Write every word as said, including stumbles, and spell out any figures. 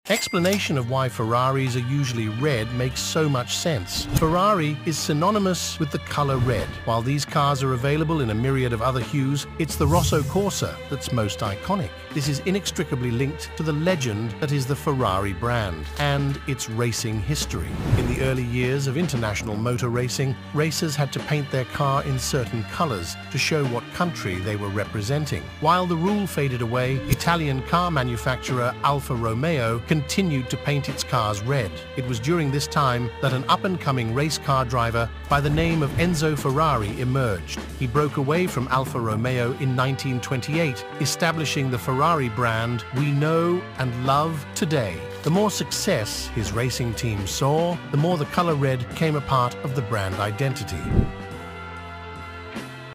Explanation of why Ferraris are usually red makes so much sense. Ferrari is synonymous with the color red. While these cars are available in a myriad of other hues, it's the Rosso Corsa that's most iconic. This is inextricably linked to the legend that is the Ferrari brand and its racing history. In the early years of international motor racing, racers had to paint their car in certain colors to show what country they were representing. While the rule faded away, Italian car manufacturer Alfa Romeo continued to paint its cars red. It was during this time that an up-and-coming race car driver by the name of Enzo Ferrari emerged. He broke away from Alfa Romeo in nineteen twenty-eight, establishing the Ferrari brand we know and love today. The more success his racing team saw, the more the color red came a part of the brand identity.